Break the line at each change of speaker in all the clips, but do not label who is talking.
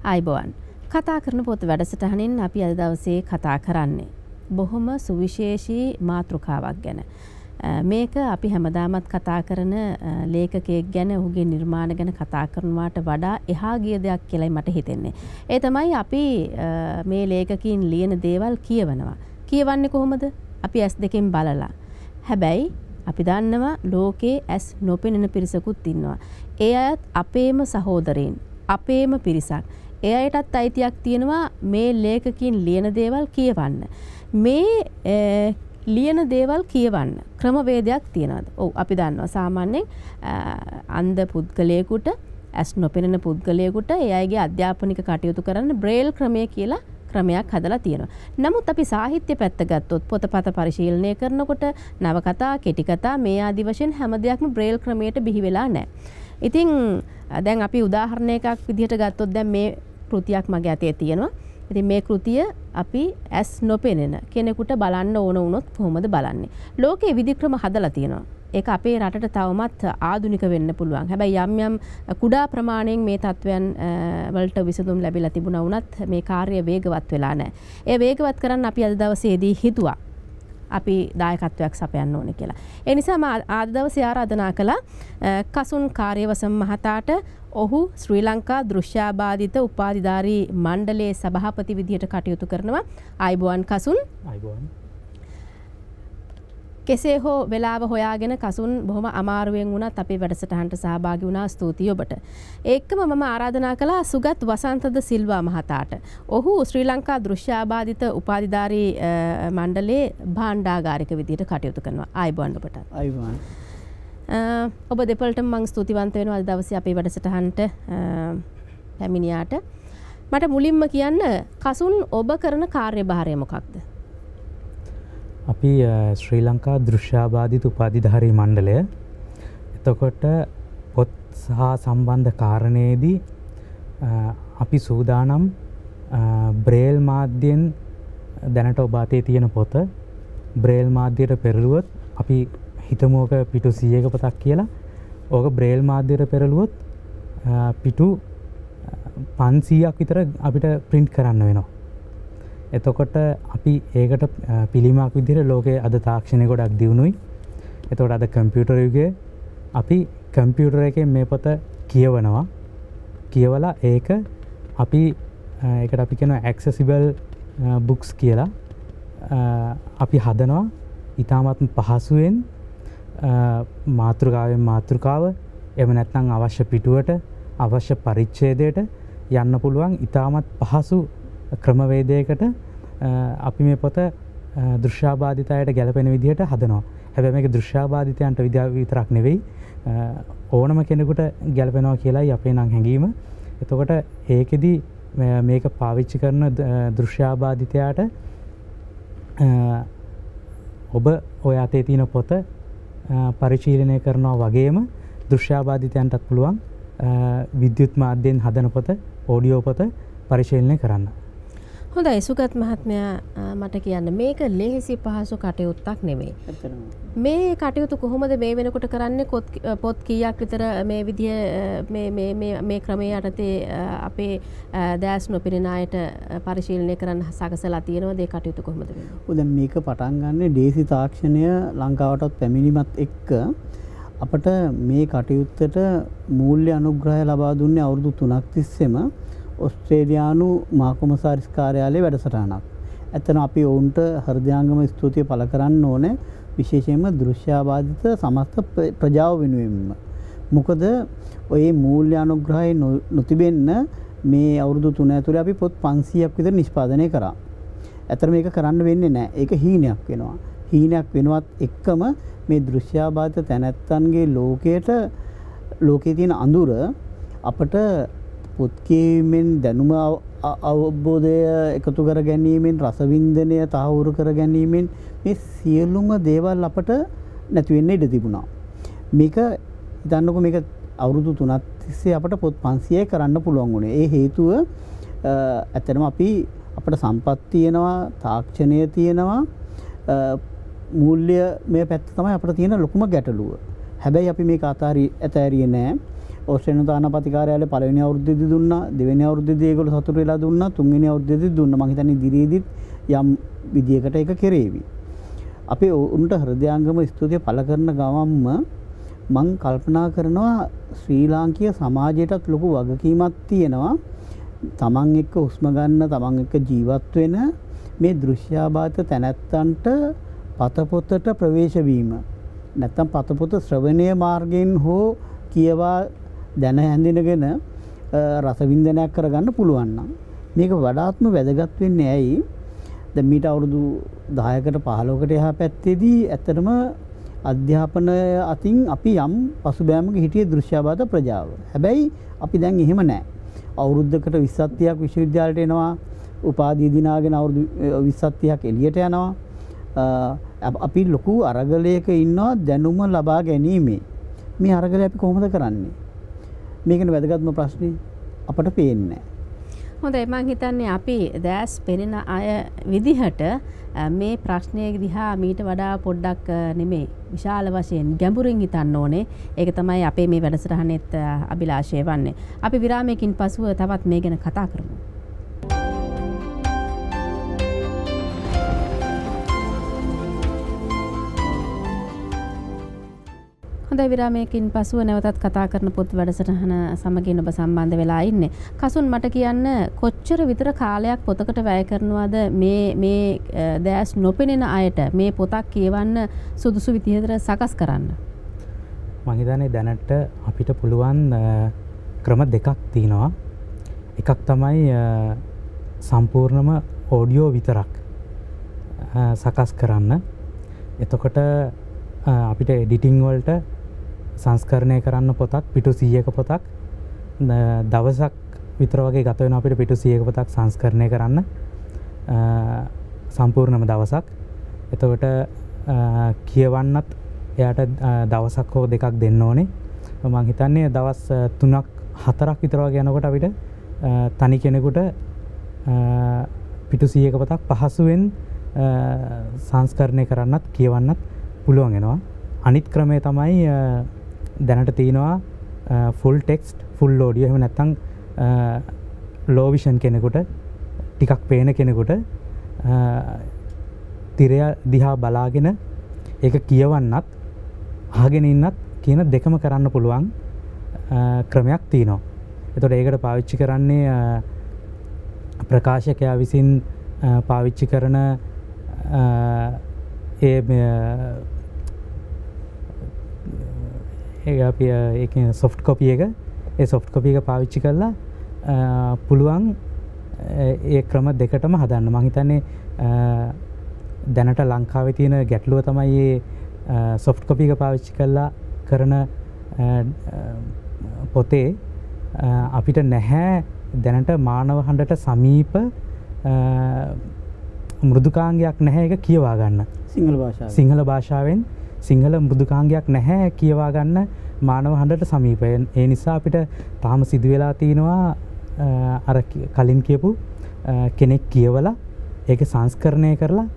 ආයිබෝවන් කතා කරන පොත වැඩසටහනින් අපි අද දවසේ කතා කරන්නේ බොහොම සුවිශේෂී මාතෘකාවක් ගැන. මේක අපි හැමදාමත් කතා කරන ලේඛකයෙක් ගැන ඔහුගේ නිර්මාණ ගැන කතා කරනවාට වඩා එහා ගිය දෙයක් කියලායි මට හිතෙන්නේ. ඒ තමයි අපි මේ ලේඛකයින් ලියන දේවල් කියවනවා. කියවන්නේ කොහොමද? අපි S2කින් බලලා. හැබැයි අපි දන්නවා ලෝකේ S නොපෙනෙන පිරිසකුත් ඉන්නවා. ඒ අයත් අපේම සහෝදරයින්, අපේම පිරිසක්. ඒ අයටත් අයිතියක් තියෙනවා මේ ලේඛකයින් ලියන දේවල් කියවන්න. මේ ලියන දේවල් කියවන්න ක්‍රමවේදයක් තියෙනවද? ඔව් අපි දන්නවා සාමාන්‍යයෙන් අන්ධ පුද්ගලයෙකුට ඇස් නොපෙනෙන පුද්ගලයෙකුට ඒ අයගේ අධ්‍යාපනික කටයුතු කරන්න බ්‍රේල් ක්‍රමය කියලා ක්‍රමයක් හදලා තියෙනවා. නමුත් අපි සාහිත්‍ය පැත්ත ගත්තොත් පොතපත පරිශීලනය කරනකොට නවකතා, කෙටි කතා මේ ආදි වශයෙන් හැම දෙයක්ම බ්‍රේල් ක්‍රමයට බිහි වෙලා නැහැ. ඉතින් දැන් අපි උදාහරණයක් විදිහට ගත්තොත් දැන් මේ කෘතියක් මගේ අතේ තියෙනවා. ඉතින් මේ කෘතිය අපි ඇස් නොපෙනෙන කෙනෙකුට බලන්න ඕන වුණොත් කොහොමද බලන්නේ? ලෝකයේ විධික්‍රම හදලා තියෙනවා. ඒක අපේ රටට තවමත් ආධුනික වෙන්න පුළුවන්. හැබැයි යම් කුඩා ප්‍රමාණයෙන් මේ තත්වයන් වලට විසඳුම් ලැබිලා තිබුණා වුණත් මේ කාර්යය වේගවත් වෙලා නැහැ. ඒ වේගවත් කරන්න අපි අද දවසේදී හිතුවා අපි දායකත්වයක් සපයන්න ඕනේ කියලා. ඒ නිසා මම අද දවසේ ආරාධනා කළා කසුන් කාර්යවසම් මහතාට. ඔහු ශ්‍රී ලංකා දෘශ්‍යාබාධිත උපාධිධාරී මණ්ඩලයේ සභාපති විදිහට කටයුතු කරනවා. ආයිබෝවන් කසුන්.
ආයිබෝවන්.
කෙසේ හෝ වෙලාව හොයාගෙන කසුන් බොහොම අමාරුවෙන් වුණත් අපේ වැඩසටහනට සහභාගී වුණා. ස්තුතියි ඔබට. ඒකම මම ආරාධනා කළා සුගත් වසන්තද සිල්වා මහතාට. ඔහු ශ්‍රී ලංකා දෘශ්‍යාබාධිත උපාධිධාරී මණ්ඩලයේ භාණ්ඩාගාරික විදිහට කටයුතු කරනවා. ආයිබෝවන් ඔබට.
ආයිබෝවන්.
ඔබ දෙපළටම මම ස්තුතිවන්ත වෙනවා අද දවසේ අපේ වැඩසටහනට පැමිණියාට. මට මුලින්ම කියන්න කසුන් ඔබ කරන කාර්යභාරය මොකක්ද?
අපි ශ්‍රී ලංකා දෘශ්‍යාබාධිත උපාධිධාරී මණ්ඩලය. එතකොට පොත් සහ සම්බන්ධ කාරණේදී අපි සූදානම් බ්‍රේල් මාධ්‍යයෙන් දැනට ඔබ අතේ තියෙන පොත බ්‍රේල් මාධ්‍යයට පෙරළුවොත් අපි හිතමු ඔක පිටු 100ක පොතක් කියලා. ඕක බ්‍රේල් මාධ්‍යයට පෙරළුවොත් පිටු 500ක් විතර අපිට print කරන්න වෙනවා. එතකොට අපි ඒකට පිළිමයක් විදිහට ලෝකයේ අද තාක්ෂණය ගොඩක් දියුණුයි. එතකොට අද කම්පියුටර් යුගයේ අපි කම්පියුටර් එකේ මේ පොත කියවනවා. කියවලා ඒක අපි ඒකට අපි කියනවා accessible books කියලා. අපි හදනවා ඉතාමත්ම පහසුවෙන් මාතෘකාවෙන් මාතෘකාව එහෙම නැත්නම් අවශ්‍ය පිටුවට අවශ්‍ය පරිච්ඡේදයට යන්න පුළුවන් ඉතාමත් පහසු ක්‍රමවේදයකට අපි මේ පොත දෘශ්‍යාබාධිතයට ගැලපෙන විදිහට හදනවා. හැබැයි මේක දෘශ්‍යාබාධිතයන්ට විතරක් නෙවෙයි ඕනම කෙනෙකුට ගැලපෙනවා කියලායි අපේ නම් හැඟීම. එතකොට ඒකෙදි මේක පාවිච්චි කරන දෘශ්‍යාබාධිතයාට ඔබ ඔය අතේ තියෙන පොත පරිශීලනය කරනවා වගේම දෘශ්‍යාබාධිතයන්ටත් පුළුවන් විද්‍යුත් මාධ්‍යයෙන් හදන පොත, ඔඩියෝ පොත පරිශීලනය කරන්න.
හොඳයි සුගත් මහත්මයා මට කියන්න මේක ලේසි පහසු කටයුත්තක් නෙමෙයි. මේ කටයුතු කොහොමද මේ වෙනකොට කරන්නේ? පොත් කීයක් විතර මේ විදිය මේ ක්‍රමයේ යටතේ අපේ දැස් නොපෙනෙන අයට පරිශීලනය කරන්න සකසලා තියෙනවද? ඒ කටයුතු කොහොමද වෙන්නේ?
දැන් මේක පටන් ගන්න දේශී තාක්ෂණය ලංකාවටත් පැමිණීමත් එක්ක අපට මේ කටයුත්තට මූල්‍ය අනුග්‍රහය ලබා දුන්නේ අවුරුදු 3ක් තිස්සේම ඔස්ට්‍රේලියානු මාකොමසාරිස් කාර්යාලයේ වැඩසටහනක්. ඇත්තටම අපි ඔවුන්ට හෘදයාංගම ස්තුතිය පළ කරන්න ඕනේ විශේෂයෙන්ම දෘශ්‍යාබාධිත සමස්ත ප්‍රජාව වෙනුවෙන්ම. මොකද ඔය මූල්‍ය අනුග්‍රහය නොතිබෙන්න මේ අවුරුදු 3 ඇතුලේ අපි පොත් 500ක් විතර නිෂ්පාදනය කරා. ඇත්තට මේක කරන්න වෙන්නේ නැහැ. ඒක හීනයක් වෙනවා. හීනයක් වෙනවත් එක්කම මේ දෘශ්‍යාබාධිත තැනැත්තන්ගේ ලෝකයේ තියෙන අඳුර අපට පොත් කියවීමෙන් දැනුම අවබෝධය එකතු කර ගැනීමෙන් රසවින්දනය තහවුරු කර ගැනීමෙන් මේ සියලුම දේවල් අපට නැති වෙන්න ඉඩ තිබුණා. මේක හිතන්නකො මේක අවුරුදු 3ක් තිස්සේ අපට පොත් 500යි කරන්න පුළුවන් වුණේ. ඒ හේතුව ඇත්තටම අපට සම්පත් තියෙනවා, තාක්ෂණය තියෙනවා, මූල්‍ය මේ පැත්ත තමයි අපිට තියෙන ලොකුම ගැටලුව. හැබැයි අපි මේක අතහැරියේ නැහැ. ඕස්ට්‍රේලියානු තානාපති කාර්යාලය පළවෙනි අවුරුද්දේදී දුන්නා, දෙවෙනි අවුරුද්දේදී ඒගොල්ලෝ සතුටු වෙලා දුන්නා, තුන්වෙනි අවුරුද්දේදී දුන්නා. මම හිතන්නේ ඉදිරියේදීත් යම් විදියකට ඒක කෙරේවි. අපි උන්ට හෘදයාංගම ස්තුතිය පළ කරන ගමන්ම මං කල්පනා කරනවා ශ්‍රී ලාංකීය සමාජයටත් ලොකු වගකීමක් තියෙනවා. තමන් එක්ක හුස්ම ගන්න, තමන් එක්ක ජීවත් වෙන මේ දෘශ්‍යාබාධ තැනැත්තන්ට පතපොතට ප්‍රවේශ වීම. නැත්තම් පතපොත ශ්‍රවණීය මාර්ගයෙන් හෝ කියවා දැන හැඳිනගෙන රසවින්දනයක් කරගන්න පුළුවන් නම් මේක වඩාත්ම වැදගත් වෙන්නේ ඇයි? දැන් මීට අවුරුදු 10කට 15කට එහා පැත්තේදී ඇත්තටම අධ්‍යාපනය අතින් අපි යම් පසුබෑමක හිටියේ දෘශ්‍යාබාධ ප්‍රජාව. හැබැයි අපි දැන් එහෙම නැහැ. අවුරුද්දකට 20ක් 30ක් විශ්වවිද්‍යාලයට එනවා, උපාධිය දිනාගෙන අවුරුදු 20ක් 30ක් එළියට යනවා. අපි ලොකු අරගලයක ඉන්නවා දැනුම ලබා ගැනීමේ. මේ අරගලය අපි කොහොමද කරන්නේ? මේකනේ වැදගත්ම ප්‍රශ්නේ. අපට පේන්නේ නැහැ.
හොඳයි, මම හිතන්නේ අපි දැස් පෙනෙන අය විදිහට මේ ප්‍රශ්නය දිහා මීට වඩා පොඩ්ඩක් නෙමෙයි විශාල වශයෙන් ගැඹුරින් හිතන්න ඕනේ. ඒක තමයි අපේ මේ වැඩසටහනෙත් අභිලාෂය වන්නේ. අපි විරාමයකින් පසුව තවත් මේ ගැන කතා කරමු. හොඳයි, විරාමයකින් පසුව නැවතත් කතා කරන පොත් වැඩසටහන සමගින් ඔබ සම්බන්ධ වෙලා ඉන්නේ. කසුන්, මට කියන්න කොච්චර විතර කාලයක් පොතකට වැය කරනවද මේ දැස් නොපෙනෙන අයට මේ පොතක් කියවන්න සුදුසු විදිහට සකස් කරන්න?
මම හිතන්නේ දැනට අපිට පුළුවන් ක්‍රම දෙකක් තියෙනවා. එකක් තමයි සම්පූර්ණම ඔඩියෝ විතරක් සකස් කරන්න. එතකොට අපිට එඩිටිං වලට සංස්කරණය කරන්න පොතක් පිටු 100ක පොතක් දවසක් විතර වගේ ගත වෙනවා අපිට පිටු 100ක පොතක් සංස්කරණය කරන්න සම්පූර්ණම දවසක්. එතකොට කියවන්නත් එයාට දවසක් හෝ දෙකක් දෙන්න ඕනේ. මම හිතන්නේ දවස් 3ක් 4ක් විතර වගේ යනකොට අපිට තනි කෙනෙකුට පිටු 100ක පොතක් පහසුවෙන් සංස්කරණය කරන්නත් කියවන්නත් පුළුවන් වෙනවා. අනිත් ක්‍රමය තමයි දැනට තියෙනවා ෆුල් ටෙක්ස්ට් ෆුල් ඔඩියෝ. එහෙම නැත්නම් ලෝ විෂන් කෙනෙකුට, ටිකක් පේන කෙනෙකුට තිරය දිහා බලාගෙන ඒක කියවන්නත් අහගෙන ඉන්නත් කියන දෙකම කරන්න පුළුවන් ක්‍රමයක් තියෙනවා. එතකොට ඒකට පාවිච්චි කරන්නේ ප්‍රකාශකයා විසින් පාවිච්චි කරන ඒ සොෆ්ට් කොපි එක. ඒ සොෆ්ට් කොපි එක පාවිච්චි කරලා පුළුවන් ඒ ක්‍රම දෙකටම හදන්න. මම හිතන්නේ දැනට ලංකාවේ තියෙන ගැටලුව තමයි මේ සොෆ්ට් කොපි එක පාවිච්චි කරලා කරන පොතේ අපිට නැහැ දැනට මානව හඬට සමීප මෘදුකාංගයක් නැහැ ඒක කියවා ගන්න. සිංහල භාෂාවෙන් සිංහල මෘදුකාංගයක් නැහැ කියවා ගන්න මානව හඬට සමීපය. ඒ නිසා අපිට තාම සිදු වෙලා තියෙනවා අර කලින් කියපු කෙනෙක් කියවලා ඒක සංස්කරණය කරලා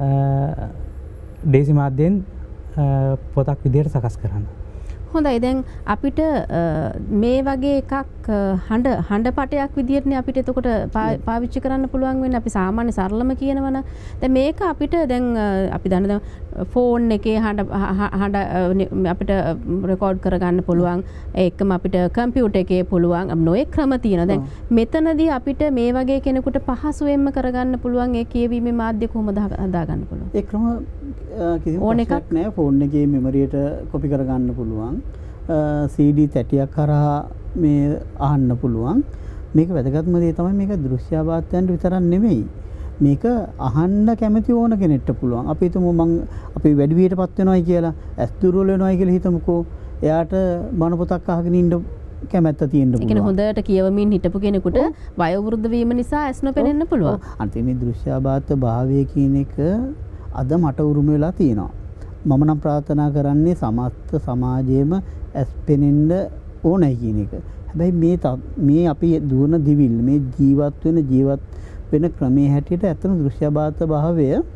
දේශි මාධ්‍යයෙන් පොතක් විදිහට සකස් කරන්න.
හොඳයි, දැන් අපිට මේ වගේ එකක් හඬ පටයක් විදිහටනේ අපිට එතකොට පාවිච්චි කරන්න පුළුවන් වෙන්නේ. අපි සාමාන්‍ය සරලම කියනවනම් දැන් මේක අපිට දැන් අපි දන්න ෆෝන් එකේ හඬ අපිට රෙකෝඩ් කරගන්න පුළුවන්. ඒකම අපිට කම්පියුටර් එකේ පුළුවන්. නොයේ ක්‍රම තියෙනවා. දැන් මෙතනදී අපිට මේ වගේ කෙනෙකුට පහසුවෙන්ම කරගන්න පුළුවන් ඒ කියවීමේ මාධ්‍ය කොහොමද හදාගන්න පුළුවන්?
ඒ ක්‍රම කිසිම ප්‍රශ්නයක් නෑ. ෆෝන් එකේ මෙමරියට කොපි කරගන්න පුළුවන්. CD තැටියක් කරා මේ අහන්න පුළුවන්. මේක වැදගත්ම දේ තමයි මේක දෘශ්‍යාබාධයන්ට විතරක් නෙමෙයි. මේක අහන්න කැමති ඕන කෙනෙක්ට පුළුවන්. අපි හිතමු අපි වැඩි වියටපත් වෙනවයි කියලා, ඇස් දුර්වල වෙනවයි කියලා හිතමුකෝ. එයාට මන පොතක් අහගෙන ඉන්න කැමැත්ත තියෙන්න පුළුවන්.
ඒ කියන්නේ හොඳට කියවමින් හිටපු කෙනෙකුට වයෝවෘද්ධ වීම නිසා ඇස් නොපෙනෙන්න පුළුවන්.
අන්තිම මේ දෘශ්‍යාබාධ භාවය කියන එක අද මට උරුම වෙලා තියෙනවා. මම නම් ප්‍රාර්ථනා කරන්නේ සමස්ත සමාජයේම ඇස් පෙනෙන්න ඕනයි කියන එක. හැබැයි මේ අපි දුවන දිවිල් මේ ජීවත් වෙන ක්‍රමයේ හැටියට ඇත්තම දෘශ්‍යාබාධ භාවය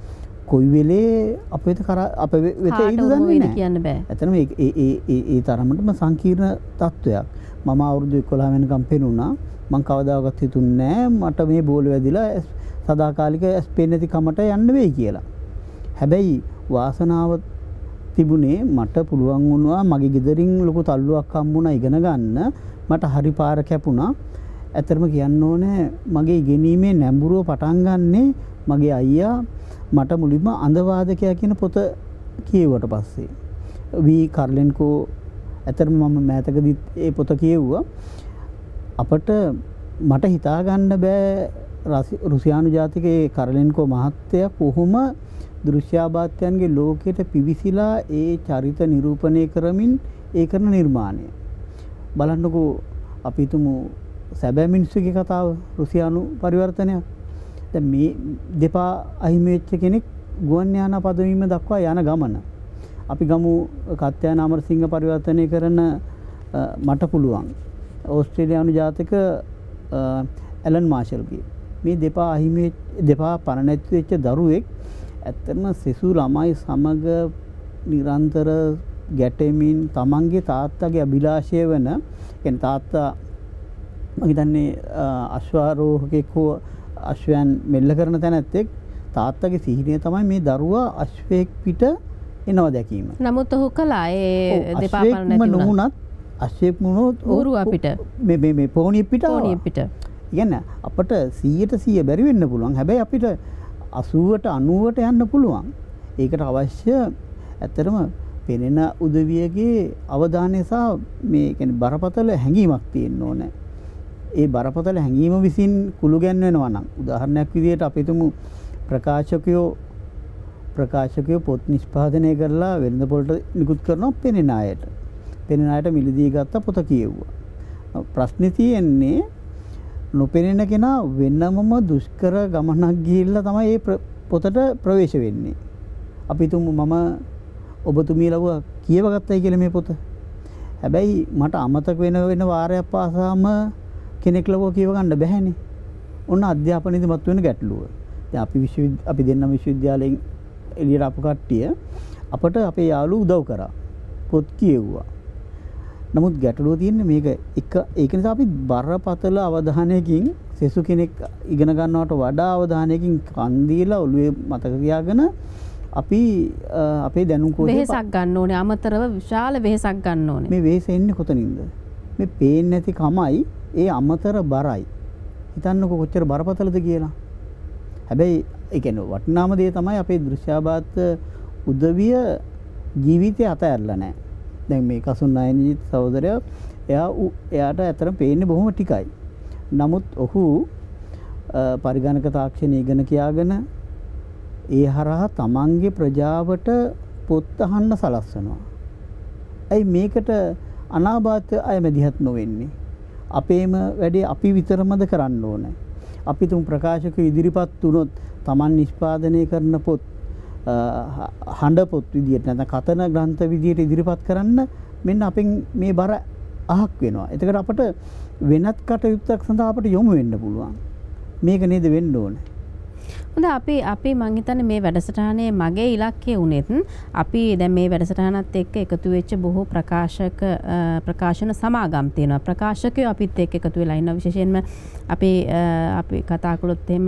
කොයි වෙලේ අප වෙත අප වෙත එයිද දන්නේ නැහැ.
කියන්න බෑ.
ඇත්තටම ඒ තරමටම සංකීර්ණ තත්වයක්. මම අවුරුදු 11 වෙනකම් පෙනුණා. මං කවදාකවත් හිතුන්නේ නැහැ මට මේ බෝල වැදිලා සදාකාලික ඇස් පේන්නේ නැති කමට යන්න වෙයි කියලා. හැබැයි වාසනාව තිබුණේ මට පුළුවන් වුණා මගේ ගෙදරින් ලොකු තල්ලුවක් හම්බුණා ඉගෙන ගන්න. මට හරි පාර කැපුණා. ඇත්තටම කියන්න ඕනේ මගේ ඉගෙනීමේ නැඹුරුව පටන් ගන්නේ මගේ අයියා මට මුලින්ම අන්ධවාදකයා කියන පොත කියුවට පස්සේ. වී කාර්ලෙන්කෝ ඇත්තටම මම මෑතකදී ඒ පොත කියුවා. අපට මට හිතා ගන්න බෑ රුසියානු ජාතිකයේ කාර්ලෙන්කෝ මහත්තයා කොහොම දෘශ්‍යාබාධයන්ගේ ලෝකයට පිවිසිලා ඒ චරිත නිරූපණය කරමින් ඒ කරන නිර්මාණය. බලන්නකෝ අපි හිතමු සැබෑ මිනිස්සුගේ කතාව රුසියානු පරිවර්තනයක්. දැන් මේ දෙපා අහිමි වෙච්ච කෙනෙක් ගුවන් යානා පදවීම දක්වා යන ගමන. අපි ගමු කත්යාන අමරසිංහ පරිවර්තනය කරන මට පුළුවන් ඕස්ට්‍රේලියානු ජාතික ඇලන් මාෂල්ගේ මේ දෙපා අහිමි දෙපා පණ නැති වෙච්ච දරුවෙක් ඇත්තම සෙසු ළමයි සමග නිරන්තර ගැටෙමින් තමන්ගේ තාත්තගේ අභිලාෂය වෙන කියන්නේ තාත්තා මම හිතන්නේ අශ්වාරෝහකෙක් හෝ අශ්වයන් මෙල්ල කරන තැනැත්තෙක් තාත්තගේ සිහිනය තමයි මේ දරුවා අශ්වයෙක් පිට එනවා දැකීම.
නමුත් ඔහු කළා ඒ දෙපා පණ නැති
වුණත් අශ්වයෙක් වුණොත්
ඌරු අපිට
මේ පෝනිය පිට
පෝනිය පිට.
කියන්නේ අපට 100% බැරි වෙන්න පුළුවන්. හැබැයි අපිට 80ට 90ට යන්න පුළුවන්. ඒකට අවශ්‍ය ඇත්තටම පෙනෙන උදවියගේ අවධානය සහ මේ කියන්නේ බරපතල හැඟීමක් තියෙන්න ඕනේ. ඒ බරපතල හැඟීම විසින් කුළු ගැන්වෙනවා නම් උදාහරණයක් විදිහට අපි තුමු ප්‍රකාශකයෝ පොත් නිෂ්පාදනය කරලා වෙළඳ පොළට නිකුත් කරනවා පෙනෙන අයට. පෙනෙන අයට මිලදී ගත්ත පොත කියවුවා. ප්‍රශ්නේ තියෙන්නේ නොපෙනෙන කෙනා වෙනමම දුෂ්කර ගමනක් ගිහිල්ලා තමයි මේ පොතට ප්‍රවේශ වෙන්නේ. අපි තුමු මම ඔබතුමිය ලව්ව කියව ගත්තයි කියලා මේ පොත. හැබැයි මට අමතක වෙන වාරයක් පාසාම කෙනෙක් ලව්ව කියව ගන්න බැහැනේ. ඔන්න අධ්‍යාපනයේදී මත වෙන ගැටලුව. දැන් අපි දෙන්නම විශ්වවිද්‍යාලයෙන් එළියට ආපු කට්ටිය අපට අපේ යාළුවෝ උදව් කරා. පොත් කියෙව්වා. නමුත් ගැටලුව තියෙන්නේ මේක ඒක නිසා අපි බරපතල අවධානයකින් සෙසු කෙනෙක් ඉගෙන ගන්නවට වඩා අවධානයකින් කන් දීලා ඔළුවේ මතක තියාගෙන අපි අපේ දැනුම් කෝෂේ
වෙහසක් ගන්න ඕනේ. අමතරව විශාල වෙහසක් ගන්න ඕනේ.
මේ වෙහස එන්නේ කොතනින්ද? මේ පේන්නේ නැති කමයි ඒ අමතර බරයි. හිතන්නකො කොච්චර බරපතලද කියලා. හැබැයි ඒ කියන්නේ වටිනාම දේ තමයි අපේ දෘශ්‍යාබාධ උදවිය ජීවිතය අතහැරලා නැහැ. දැන් මේ කසුන්නායනජිත් සහෝදරයා එයාට ඇත්තටම පේන්නේ බොහොම ටිකයි. නමුත් ඔහු පරිගණක තාක්ෂණය ඉගෙන කියාගෙන ඒ හරහා තමන්ගේ ප්‍රජාවට පොත් අහන්න සලස්වනවා. ඇයි මේකට අනාබාධ අය මැදිහත් නොවෙන්නේ? අපේම වැඩේ අපි විතරමද කරන්න ඕනේ? අපි තුන් ප්‍රකාශක ඉදිරිපත් වුණොත් තමන් නිෂ්පාදනය කරන පොත් හඬ පොත් විදියට නැත්නම් කතන ග්‍රන්ථ විදියට ඉදිරිපත් කරන්න මෙන්න අපෙන් මේ බර අහක් වෙනවා. එතකොට අපට වෙනත් කටයුත්තක් සඳහා අපට යොමු වෙන්න පුළුවන්. මේක නේද වෙන්න ඕනේ.
හොඳ අපි මං හිතන්නේ මේ වැඩසටහනේ මගේ ඉලක්කය උනේත් අපි දැන් මේ වැඩසටහනත් එක්ක එකතු වෙච්ච බොහෝ ප්‍රකාශන සමාගම් තියෙනවා. ප්‍රකාශකයෝ අපිත් එක්ක එකතු වෙලා ඉන්නවා. විශේෂයෙන්ම අපි කතා කළොත් එහෙම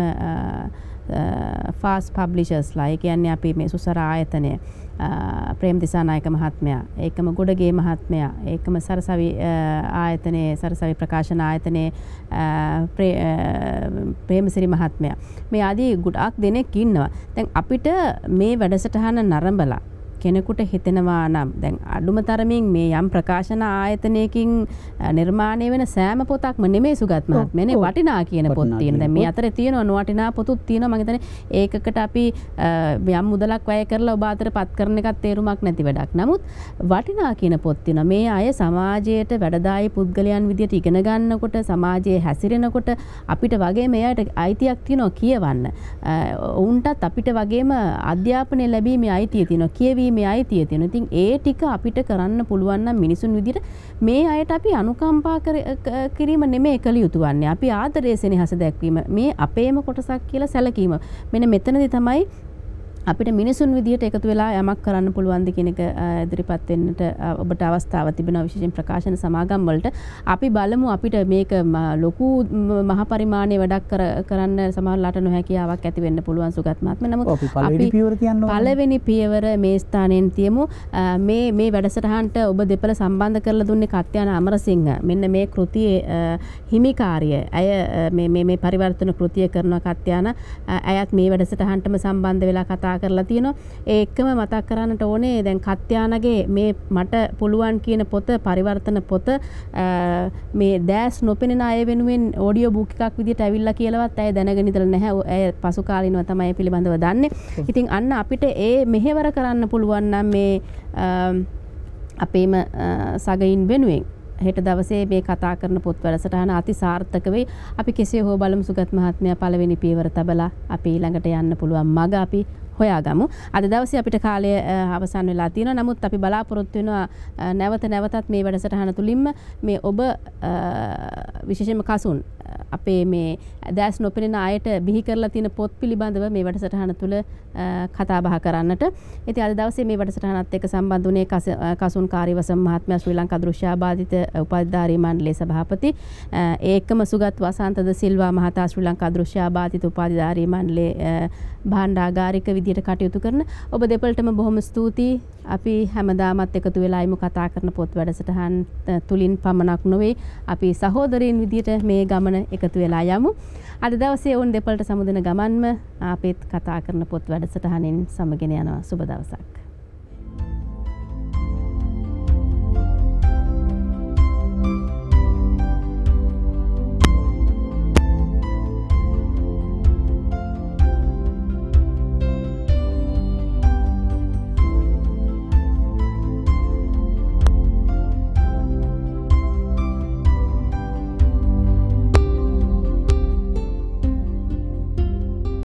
ෆාස්ට් පබ්ලිෂර්ස්ලා. ඒ කියන්නේ අපි මේ සුසර ආයතනය ප්‍රේම් දිසානායක මහත්මයා, ඒකම ගොඩගේ මහත්මයා, ඒකම සරසවි ආයතනයේ සරසවි ප්‍රකාශන ආයතනයේ ප්‍රේමසිරි මහත්මයා. මේ ආදී ගොඩාක් දෙනෙක් ඉන්නවා. දැන් අපිට මේ වැඩසටහන නරඹලා කෙනෙකුට හිතෙනවා නම් දැන් අඩුම තරමින් මේ යම් ප්‍රකාශන ආයතනයකින් නිර්මාණය වෙන සෑම පොතක්ම නෙමෙයි සුගත් මහත්මයානේ වටිනා කියන පොත් තියෙන. දැන් මේ අතරේ තියෙනවා නොවටිනා පොතුත් තියෙනවා. මම හිතන්නේ ඒකකට අපි යම් මුදලක් වැය කරලා ඔබ අතරපත් කරන එකත් තේරුමක් නැති වැඩක්. නමුත් වටිනා කියන පොත් තියෙනවා. මේ අය සමාජයට වැඩදායී පුද්ගලයන් විදියට ඉගෙන ගන්නකොට සමාජයේ හැසිරෙනකොට අපිට වගේම එයාට අයිතියක් තියෙනවා කියවන්න. උන්ටත් අපිට වගේම අධ්‍යාපනය ලැබීමේ අයිතිය තියෙනවා. කියවීමේ අයිතිය තියෙනවා. ඉතින් ඒ ටික අපිට කරන්න පුළුවන් නම් මිනිසුන් විදියට මේ අයට අපි අනුකම්පා කිරීම නෙමෙයි කළ යුතු වන්නේ. අපි ආදරයේ සෙනෙහස දැක්වීම මේ අපේම කොටසක් කියලා සැලකීම. මෙන්න මෙතනදී තමයි අපිට මිනිසුන් විදිහට එකතු වෙලා යමක් කරන්න පුළුවන්ද කියන එක ඉදිරිපත් වෙන්නට ඔබට අවස්ථාවක් තිබෙනවා විශේෂයෙන් ප්‍රකාශන සමාගම් වලට. අපි බලමු අපිට මේක ලොකු මහ පරිමාණයේ වැඩක් කරන්න සමහරලාට නොහැකියාවක් ඇති වෙන්න පුළුවන් සුගත් මහත්මයා. නමුත්
අපි පළවෙනි පියවර තියන්න ඕනේ.
පළවෙනි පියවර මේ ස්ථානයෙන් තියමු. මේ වැඩසටහනට ඔබ දෙපළ සම්බන්ධ කරලා දුන්නේ කත්යාන අමරසිංහ. මෙන්න මේ කෘතියේ හිමිකාරිය. ඇය මේ පරිවර්තන කෘතිය කරන කත්යාන අයත් මේ වැඩසටහනටම සම්බන්ධ වෙලා කතා කරලා තියෙනවා. ඒ එක්කම මතක් කරන්නට ඕනේ දැන් කත්යානගේ මේ මට පුළුවන් කියන පොත පරිවර්තන පොත මේ දැස් නොපෙනෙන අය වෙනුවෙන් ඔඩියෝ බුක් එකක් විදිහට ඇවිල්ලා කියලාවත් ඇය දැනගෙන ඉඳලා නැහැ. ඇය පසු කාලිනව තමයි පිළිබඳව දන්නේ. ඉතින් අන්න අපිට ඒ මෙහෙවර කරන්න පුළුවන් නම් මේ අපේම සගයින් වෙනුවෙන් හෙට දවසේ මේ කතා කරන පොත් වැඩසටහන අති සාර්ථක වෙයි. අපි කෙසේ හෝ බලමු සුගත් මහත්මයා පළවෙනි පියවර තබලා අපි ඊළඟට යන්න පුළුවන් මඟ අපි හොයාගමු. අද දවසේ අපිට කාලය අවසන් වෙලා තියෙනවා. නමුත් අපි බලාපොරොත්තු වෙනවා නැවතත් මේ වැඩසටහන තුලින්ම මේ ඔබ විශේෂයෙන්ම කසුන් අපේ මේ දැස් නොපෙනෙන අයට බිහි කරලා තියෙන පොත් පිළිබඳව මේ වැඩසටහන තුල කතා බහ කරන්නට. ඉතින් අද දවසේ මේ වැඩසටහනත් එක්ක සම්බන්ධ වුණේ කසුන් කාර්යවසම් මහත්මයා ශ්‍රී ලංකා දෘශ්‍යාබාධිත උපාධිධාරී මණ්ඩලයේ සභාපති ඒකම සුගත් වසන්ත ද සිල්වා මහතා ශ්‍රී ලංකා දෘශ්‍යාබාධිත උපාධිධාරී මණ්ඩලයේ භාණ්ඩාගාරික විදියට කටයුතු කරන ඔබ දෙපළටම බොහොම ස්තුතියි. අපි හැමදාමත් එකතු වෙලා ඉමු කතා කරන පොත් වැඩසටහන් තුලින් පමණක් නොවේ අපි සහෝදරයින් විදියට මේ ගමන එකතු වෙලා යමු. අද දවසේ ඔවුන් දෙපළට සමුදෙන ගමන්ම අපේත් කතා කරන පොත් වැඩසටහනින් සමගෙන යනවා. සුබ දවසක්.